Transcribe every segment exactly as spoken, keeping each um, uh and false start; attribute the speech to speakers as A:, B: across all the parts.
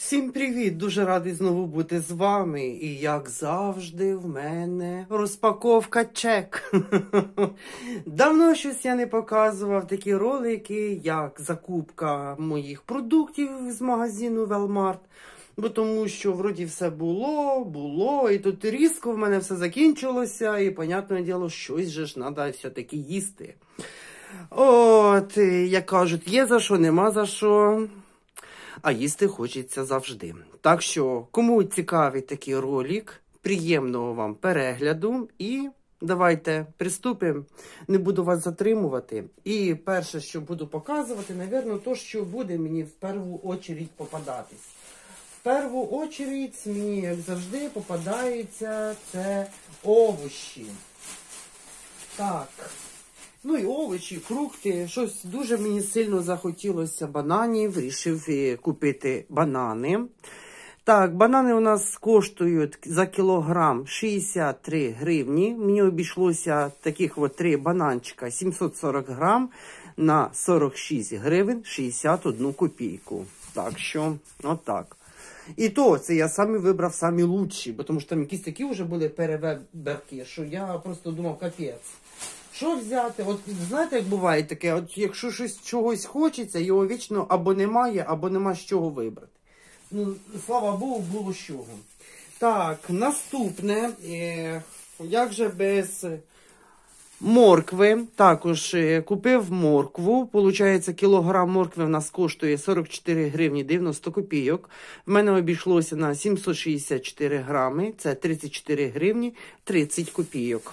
A: Всім привіт! Дуже радий знову бути з вами. І як завжди в мене розпаковка чек. Давно щось я не показував такі ролики, як закупка моїх продуктів з магазину Велмарт. Бо тому що вроді все було, було, і тут різко в мене все закінчилося, і, понятне діло, щось же ж треба все-таки їсти. От, як кажуть, є за що, нема за що. А їсти хочеться завжди. Так що, кому цікавий такий ролик, приємного вам перегляду і давайте приступимо. Не буду вас затримувати. І перше, що буду показувати, напевно, то, що буде мені в першу очередь попадатись. В першу очередь мені, як завжди, попадаються це овочі. Так. Ну і овочі, фрукти. Щось дуже мені сильно захотілося бананів. Рішив купити банани. Так, банани у нас коштують за кілограм шістдесят три гривні. Мені обійшлося таких от три бананчика сімсот сорок грам на сорок шість гривень шістдесят одну копійку. Так що, отак. І то, це я самі вибрав самі лучші, бо тому що там якісь такі вже були перевибірки, що я просто думав, капець. Що взяти? От знаєте, як буває таке, от якщо щось чогось хочеться, його вічно або немає, або нема з чого вибрати. Ну, слава Богу, було з чого. Так, наступне, е, як же без моркви, також е, купив моркву, получається кілограм моркви в нас коштує сорок чотири гривні дев'яносто копійок. В мене обійшлося на сімсот шістдесят чотири грами, це тридцять чотири гривні тридцять копійок.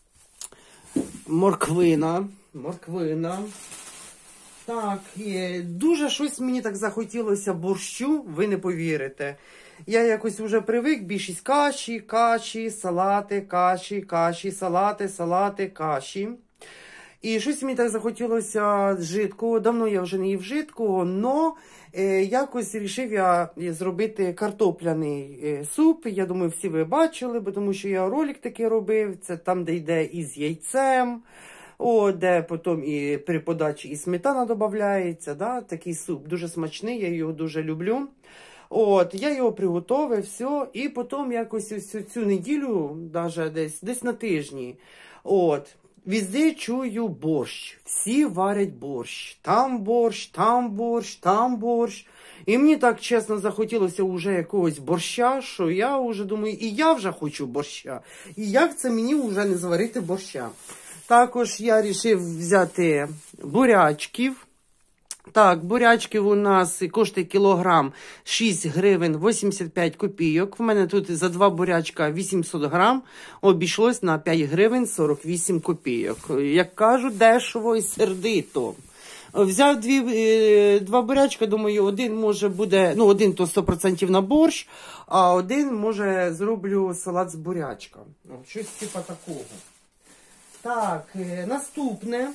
A: Морквина, морквина. Так, і дуже щось мені так захотілося борщу, ви не повірите. Я якось вже привик, більшість каші, каші, салати, каші, каші, салати, салати, каші. І щось мені так захотілося жидкого. Давно я вже не їв жидкого, но е, якось вирішив я зробити картопляний е, суп. Я думаю, всі ви бачили, бо тому що я ролик такий робив. Це там, де йде із яйцем, о, де потім і при подачі і сметана додається. Да? Такий суп дуже смачний, я його дуже люблю. От, я його приготував, все, і потім якось цю, цю неділю, навіть десь, десь на тижні, от, везде чую борщ. Всі варять борщ. Там борщ, там борщ, там борщ. І мені так чесно захотілося вже якогось борща, що я вже думаю, і я вже хочу борща. І як це мені вже не зварити борща? Також я вирішив взяти бурячків. Так, бурячків у нас коштує кілограм шість гривень вісімдесят п'ять копійок. В мене тут за два бурячка вісімсот грам обійшлось на п'ять гривень сорок вісім копійок. Як кажуть, дешево і сердито. Взяв дві, два бурячка, думаю, один може буде, ну один то сто відсотків на борщ, а один може зроблю салат з бурячка. Щось типу такого. Так, наступне.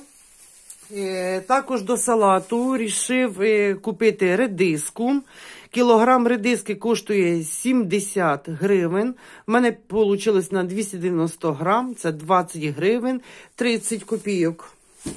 A: Також до салату вирішив купити редиску. Кілограм редиски коштує сімдесят гривень. У мене вийшло на двісті дев'яносто грам, це двадцять гривень тридцять копійок.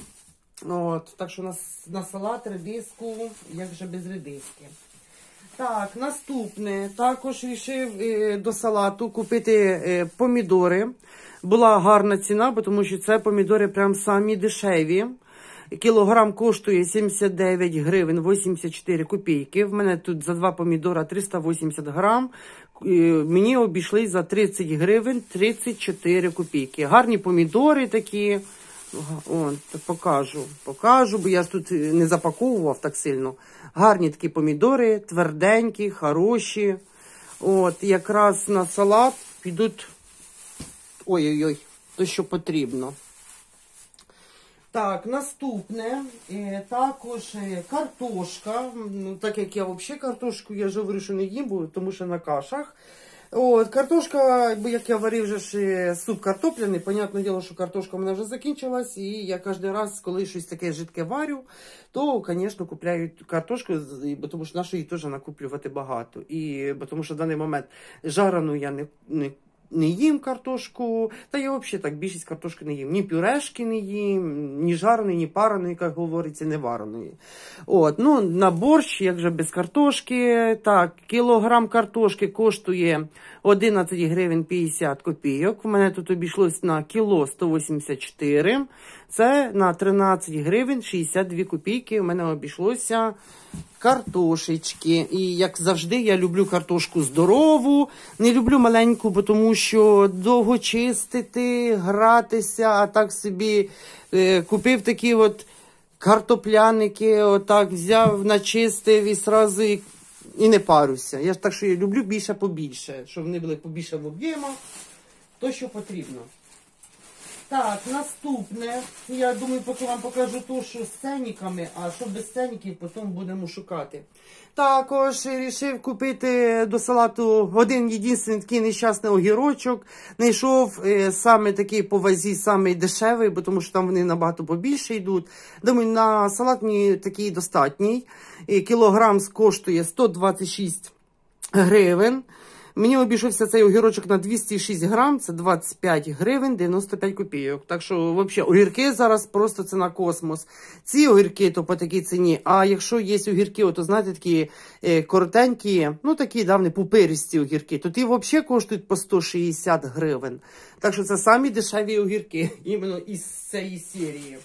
A: От, так що на, на салат редиску, як же без редиски. Так, наступне. Також вирішив до салату купити помідори. Була гарна ціна, тому що це помідори прям самі дешеві. Кілограм коштує сімдесят дев'ять гривень вісімдесят чотири копійки. В мене тут за два помідора триста вісімдесят грам. Мені обійшли за тридцять гривень тридцять чотири копійки. Гарні помідори такі. О, покажу, покажу, бо я тут не запаковував так сильно. Гарні такі помідори, тверденькі, хороші. От, якраз на салат підуть, ой-ой-ой, то що потрібно. Так, наступне, е, також е, картошка. Ну, так як я взагалі картошку, я ж говорю, що не їм, тому що на кашах. От, картошка, бо як я варив вже ж суп картопляний, понятне діло, що картошка у мене вже закінчилась, і я кожен раз, коли щось таке жидке варю, то, звісно, купляю картошку, бо тому що нашу її теж накуплювати багато. І бо тому що в даний момент жарану я не, не не їм картошку. Та я взагалі так більшість картошки не їм. Ні пюрешки не їм, ні жареної, ні пареної, як говориться, не вареної. От, ну, на борщ, як же без картошки. Так, кілограм картошки коштує одинадцять гривень п'ятдесят копійок. У мене тут обійшлось на кіло сто вісімдесят чотири. Це на тринадцять гривень шістдесят дві копійки. У мене обійшлося картошечки. І, як завжди, я люблю картошку здорову. Не люблю маленьку, бо тому що довго чистити, гратися, а так собі е, купив такі от картопляники, отак взяв, начистив і сразу і, і не парюся. Я ж так, що я люблю більше побільше, щоб вони були побільше в об'ємах, то, що потрібно. Так, наступне, я думаю, поки вам покажу то, що з ценниками, а що без ценників, потім будемо шукати. Також вирішив купити до салату один єдиний такий нещасний огірочок. Знайшов е, саме такий по вазі, саме дешевий, бо тому що там вони набагато побільше йдуть. Думаю, на салат мені такий достатній. І кілограм коштує сто двадцять шість гривень. Мені обійшовся цей огірочок на двісті шість грам, це двадцять п'ять гривень дев'яносто п'ять копійок. Так що, взагалі, огірки зараз просто ціна космос. Ці огірки то по такій ціні, а якщо є огірки, то, знаєте, такі е, коротенькі, ну такі, давні пупиристі огірки, то ті взагалі коштують по сто шістдесят гривень. Так що це самі дешеві огірки, іменно із цієї серії.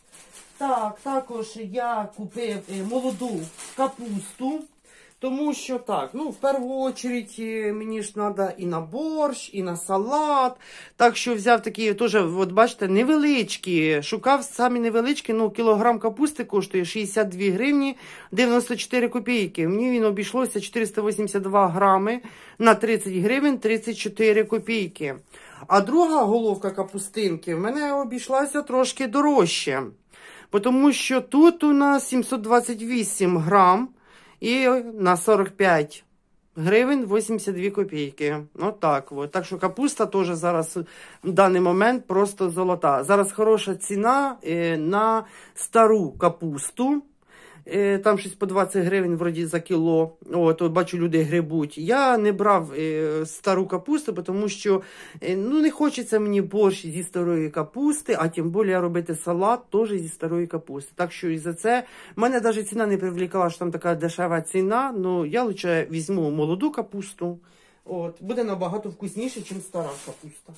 A: Так, також я купив е, молоду капусту. Тому що так, ну, в першу чергу мені ж треба і на борщ, і на салат. Так що взяв такі, теж, от бачите, невеличкі. Шукав самі невеличкі, ну, кілограм капусти коштує шістдесят дві гривні дев'яносто чотири копійки. Мені він обійшлося чотириста вісімдесят два грами на тридцять гривень тридцять чотири копійки. А друга головка капустинки в мене обійшлася трошки дорожче. Тому що тут у нас сімсот двадцять вісім грам. І на сорок п'ять гривень вісімдесят дві копійки. Отак от. Так що капуста теж зараз в даний момент просто золота. Зараз хороша ціна е, на стару капусту. Е, там щось по двадцять гривень вроді за кіло. От, от бачу, люди грибуть. Я не брав е, стару капусту, тому що е, ну, не хочеться мені борщ зі старої капусти, а тим більше робити салат теж зі старої капусти. Так що і за це в мене навіть ціна не привлекала, що там така дешева ціна. Ну, я лише візьму молоду капусту. От, буде набагато вкусніше, ніж стара капуста.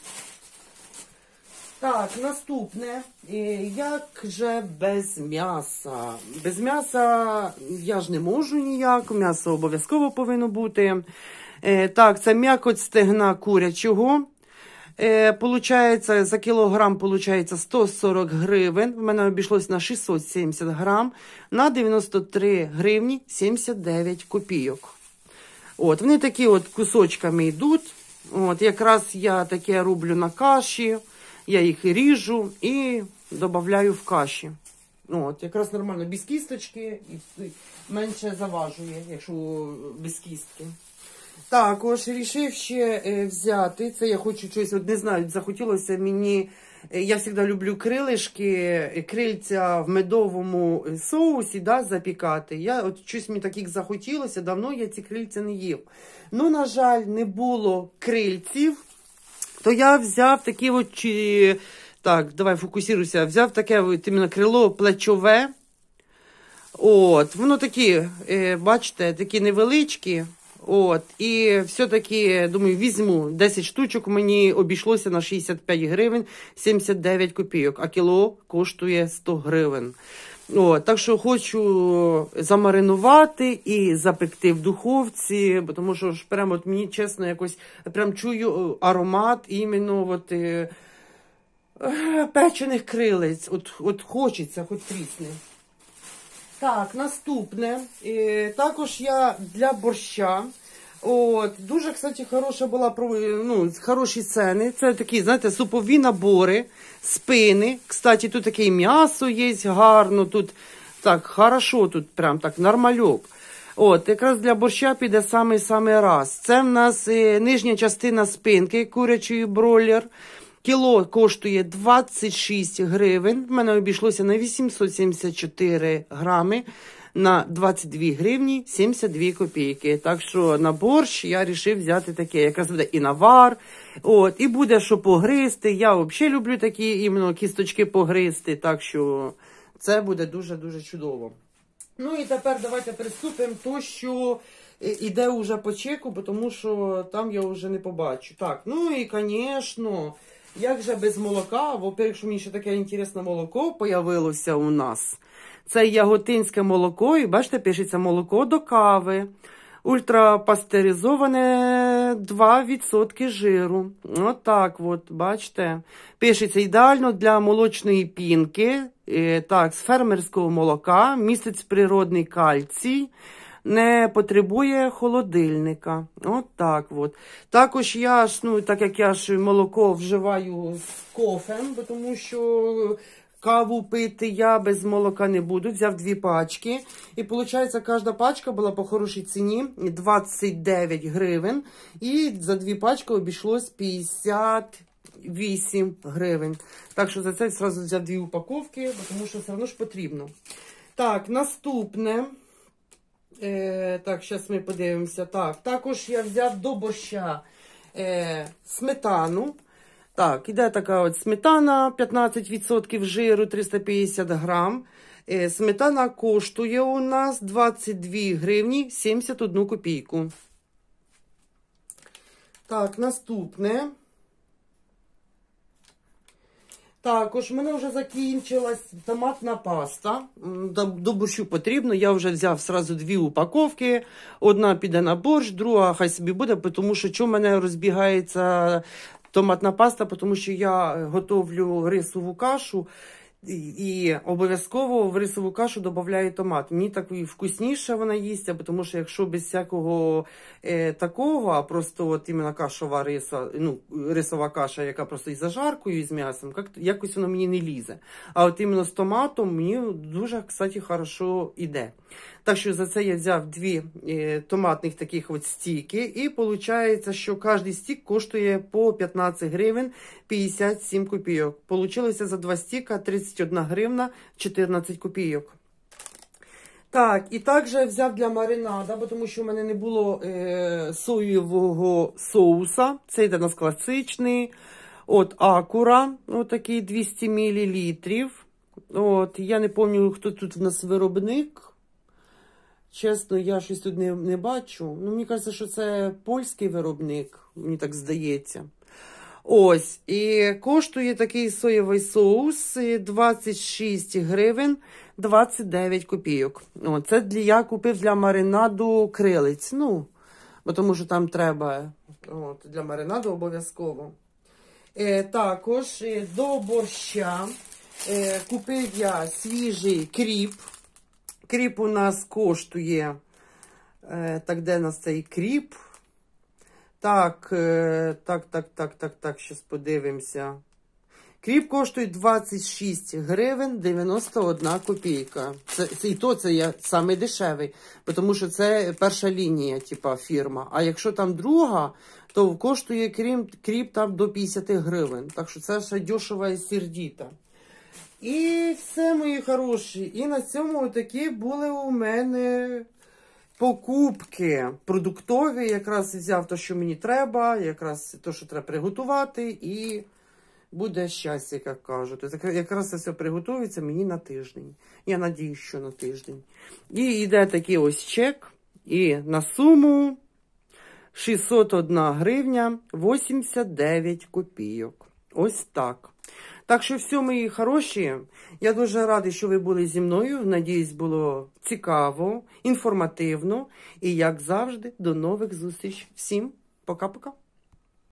A: Так, наступне, як же без м'яса? Без м'яса я ж не можу ніяк, м'ясо обов'язково повинно бути. Так, це м'якоть стегна курячого. Получається, за кілограм получається сто сорок гривень, в мене обійшлось на шістсот сімдесят грам, на дев'яносто три гривні сімдесят дев'ять копійок. От, вони такі от кусочками йдуть, от, якраз я таке роблю на каші. Я їх ріжу і додаю в каші. От, якраз нормально, без кісточки і менше заважує, якщо без кістки. Також вирішив ще взяти, це я хочу щось, от не знаю, захотілося мені, я завжди люблю крилишки, крильця в медовому соусі, да, запікати. Я, от щось мені таких захотілося, давно я ці крильця не їв. Ну, на жаль, не було крильців. То я взяв такі от, так, давай фокусируйся, взяв таке от, іменно крило плечове. От, воно такі, бачите, такі невеличкі. От, і все-таки, думаю, візьму десять штучок, мені обійшлося на шістдесят п'ять гривень сімдесят дев'ять копійок, а кіло коштує сто гривень. От, так що хочу замаринувати і запекти в духовці, бо тому що ж прямо от мені, чесно, якось прям чую аромат іменно от, е, е, печених крилець. От, от хочеться, хоч трісне. Так, наступне. Е, також я для борща. От, дуже, кстати, хороша була, ну, хороші ціни. Це такі, знаєте, супові набори, спини. Кстати, тут таке м'ясо є гарно, тут так, хорошо, тут прям так, нормальок. От, якраз для борща піде самий-самий раз. Це в нас е, нижня частина спинки, курячий бройлер. Кіло коштує двадцять шість гривень. В мене обійшлося на вісімсот сімдесят чотири грами. на двадцять дві гривні сімдесят дві копійки. Так що на борщ я вирішив взяти таке. Якраз буде і навар, от, і буде що погризти. Я взагалі люблю такі іменно кісточки погризти, так що це буде дуже-дуже чудово. Ну і тепер давайте приступимо то, що іде вже по чеку, тому що там я вже не побачу. Так, ну і, звісно, як же без молока, во-первых, що мені ще таке інтересне молоко появилося у нас. Це яготинське молоко, і бачите, пишеться молоко до кави. Ультрапастеризоване два відсотки жиру. Отак от, бачите. Пишеться ідеально для молочної пінки. Так, з фермерського молока, містить природний кальцій. Не потребує холодильника. От так от. Також я ж, ну, так як я ж молоко вживаю з кофем, тому що каву пити я без молока не буду. Взяв дві пачки. І, виходить, кожна пачка була по хорошій ціні двадцять дев'ять гривень. І за дві пачки обійшлось п'ятдесят вісім гривень. Так що за це одразу взяв дві упаковки, тому що все одно ж потрібно. Так, наступне. Е, так, зараз ми подивимося. Так, також я взяв до борща е, сметану. Так, іде така от сметана, п'ятнадцять відсотків жиру, триста п'ятдесят грам. Е, сметана коштує у нас двадцять дві гривні сімдесят одну копійку. Так, наступне. Також в мене вже закінчилась томатна паста. До, до борщу потрібно. Я вже взяв сразу дві упаковки. Одна піде на борщ, друга хай собі буде, тому що чому в мене розбігається томатна паста, тому що я готовлю рисову кашу. І обов'язково в рисову кашу додаю томат. Мені так і вкусніше вона їсть, тому що якщо без всякого е, такого, а просто от іменно кашова риса, ну, рисова каша, яка просто із зажаркою, і з м'ясом, як, якось воно мені не лізе. А от іменно з томатом мені дуже, кстати, хорошо йде. Так що за це я взяв дві е, томатних таких от стіки. І виходить, що кожен стік коштує по п'ятнадцять гривень п'ятдесят сім копійок. Получилося за два стіка тридцять одна гривна чотирнадцять копійок. Так, і також я взяв для маринада, тому що в мене не було е, соєвого соуса. Це йде у нас класичний. От Акура, отакий двісті мілілітрів. От, я не пам'ятаю, хто тут в нас виробник. Чесно, я щось тут не, не бачу. Ну, мені кажеться, що це польський виробник, мені так здається. Ось, і коштує такий соєвий соус двадцять шість гривень двадцять дев'ять копійок. О, це для, я купив для маринаду крилиць. Ну, бо тому що там треба от, для маринаду обов'язково. Е, також е, до борща е, купив я свіжий кріп. Кріп у нас коштує, е, так, де у нас цей кріп? Так, е, так, так, так, так, так, щас подивимося. Кріп коштує двадцять шість гривень дев'яносто одна копійка. Це, це, і то це є саме дешевий, тому що це перша лінія, типа фірма. А якщо там друга, то коштує кріп, кріп там до п'ятдесят гривень. Так що це ще дешево і сердіто. І все, мої хороші. І на цьому такі були у мене покупки продуктові. Якраз взяв те, що мені треба, якраз те, що треба приготувати, і буде щастя, як кажуть. Якраз це все приготується мені на тиждень. Я надію, що на тиждень. І йде такий ось чек. І на суму шістсот одна гривня вісімдесят дев'ять копійок. Ось так. Так що все, мої хороші, я дуже радий, що ви були зі мною. Надіюсь, було цікаво, інформативно. І, як завжди, до нових зустріч. Всім пока-пока.